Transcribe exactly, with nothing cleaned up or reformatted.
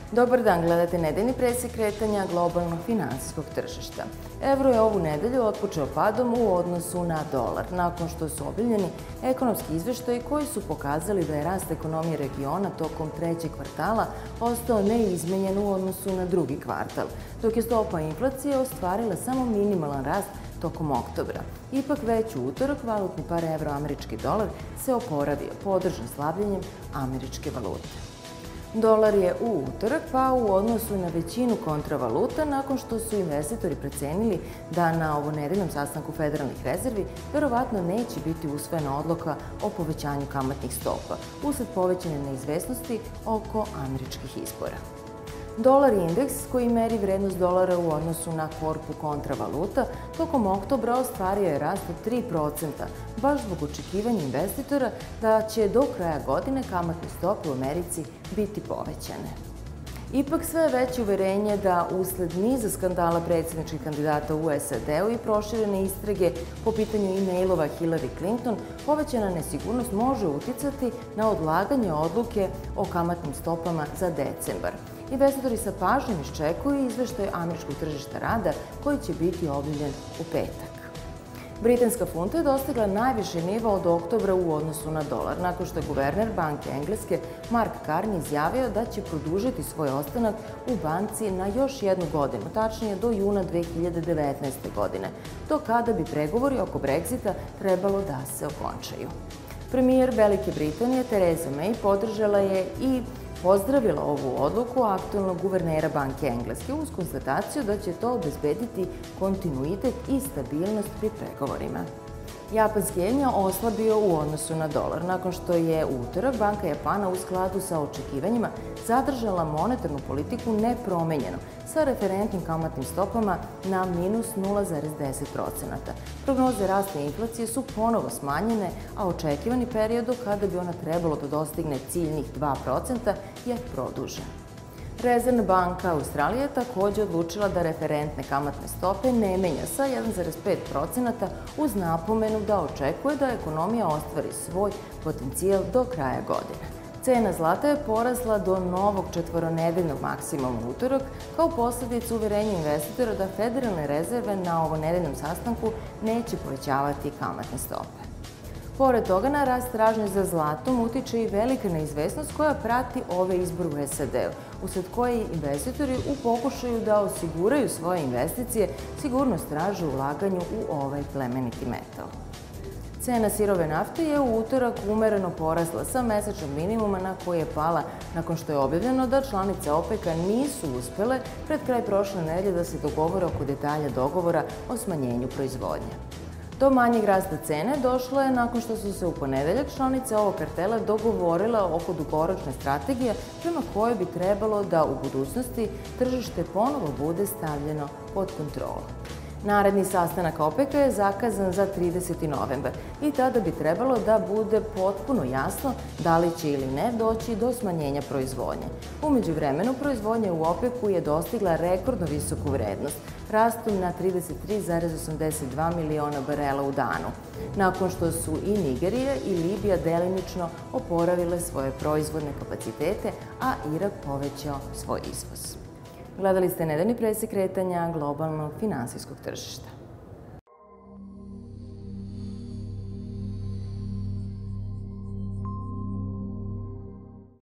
Dobar dan, gledate nedeljni presek kretanja globalnog finansijskog tržišta. Evro je ovu nedelju otpočeo padom u odnosu na dolar, nakon što su objavljeni ekonomski izveštaji koji su pokazali da je rast ekonomije regiona tokom trećeg kvartala ostao neizmenjen u odnosu na drugi kvartal, dok je stopa inflacije ostvarila samo minimalan rast tokom oktobra. Ipak već u utorak valutni par evro-američki dolar se oporavio, podržan slabljenjem američke valute. Dolar je u utorak pao u odnosu na većinu kontravaluta nakon što su investitori procenili da na ovonedeljnom sastanku federalnih rezervi verovatno neće biti usvojena odluka o povećanju kamatnih stopa usled povećane neizvesnosti oko američkih izbora. Dolar indeks, koji meri vrednost dolara u odnosu na korpu kontravaluta, tokom oktobra ostvario je rast od tri procenta, baš zbog očekivanja investitora da će do kraja godine kamatne stope u Americi biti povećane. Ipak sve veće uverenje da usled niza skandala predsjedničkih kandidata u S A D-u i proširene istrage po pitanju e-mailova Hillary Clinton, povećana nesigurnost može uticati na odlaganje odluke o kamatnim stopama za decembar. Investitori sa pažnjom iščekuju izveštaj američkog tržišta rada koji će biti objavljen u petak. Britanska funta je dostigla najviši nivo od oktobra u odnosu na dolar, nakon što je guverner Banke Engleske Mark Carney izjavio da će produžiti svoj ostanak u banci na još jednu godinu, tačnije do juna dve hiljade devetnaeste. godine, do kada bi pregovori oko Brexita trebalo da se okončaju. Premijer Velike Britanije Theresa May podržala je i pozdravila ovu odluku aktuelnog guvernera Banke Engleske uz konstataciju da će to obezbediti kontinuitet i stabilnost pri pregovorima. Japanski jen je oslabio u odnosu na dolar, nakon što je u utorak Banka Japana u skladu sa očekivanjima zadržala monetarnu politiku nepromenjeno sa referentnim kamatnim stopama na minus nula zarez deset procenata. Prognoze rasta inflacije su ponovo smanjene, a očekivani period do kada bi ona trebalo da dostigne ciljnih dva procenta je produžen. Rezervna banka Australije je također odlučila da referentne kamatne stope ne menja sa jedan zarez pet procenata uz napomenu da očekuje da ekonomija ostvari svoj potencijal do kraja godine. Cena zlata je porasla do novog četvoronedeljnog maksimuma u utorak kao posledicu uverenja investitora da federalne rezerve na ovonedeljnom sastanku neće povećavati kamatne stope. Pored toga, na rast tražnje za zlatom utiče i velika neizvesnost koja prati ove izbore u S A D-u, usled koje investitori u pokušaju da osiguraju svoje investicije sigurnost traže ulaganju u ovaj plemeniti metal. Cena sirove nafte je u utorak umereno porasla sa mesečnog minimuma na koji je pala nakon što je objavljeno da članice OPEC-a nisu uspele pred kraj prošle nedelje da se dogovore oko detalja dogovora o smanjenju proizvodnje. Do manjeg rasta cene došlo je nakon što su se u ponedeljak članice ovog kartela dogovorile oko dugoročne strategije prema kojoj bi trebalo da u budućnosti tržište ponovo bude stavljeno pod kontrolu. Naredni sastanak OPEC-a je zakazan za trideseti novembar i tada bi trebalo da bude potpuno jasno da li će ili ne doći do smanjenja proizvodnje. U međuvremenu, proizvodnja u OPEC-u je dostigla rekordno visoku vrednost, rastom na trideset tri zarez osamdeset dva miliona barela u danu, nakon što su i Nigerija i Libija delimično oporavile svoje proizvodne kapacitete, a Irak povećao svoj izvoz. Gledali ste nedeljni presek kretanja globalnog finansijskog tržišta.